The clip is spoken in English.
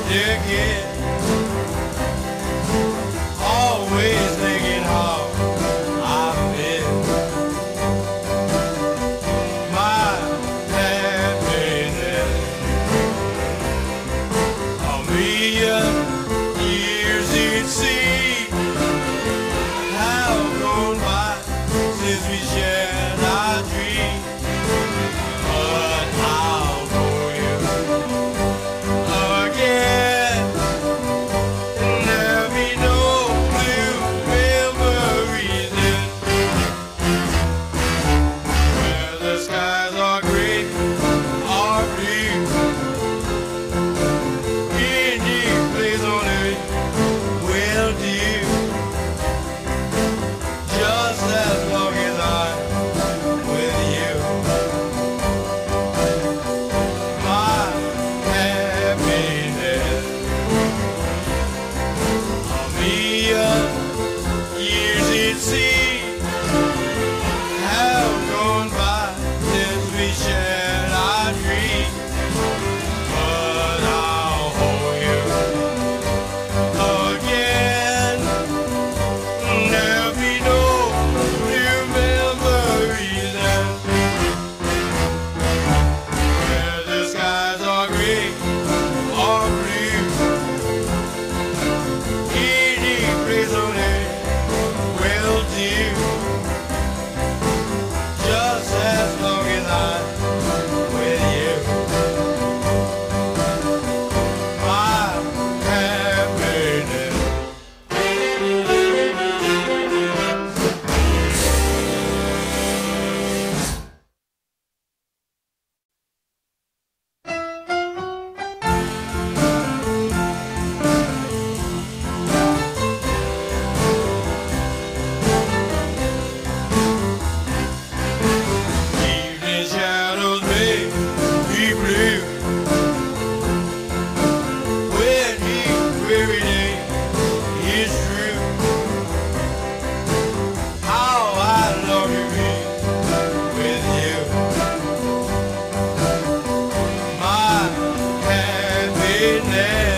ticket. Always thinking how I've been. My happiness. A million years it seems have gone by since we shared our dreams. But I'll know you again, and there'll be no blue memories then, where the skies are gray or blue. Any place on earth will do, just as long as I'm with you. My happiness. A million years it seems have gone by since we shared our dreams. But I'll hold you again. There'll be no new memories then, where the skies are gray or blue. Any place on earth will do, just as long as I'm with you. My happiness. Evening shadows may be blue, when each weary day is through. How I love to be with you. My happiness.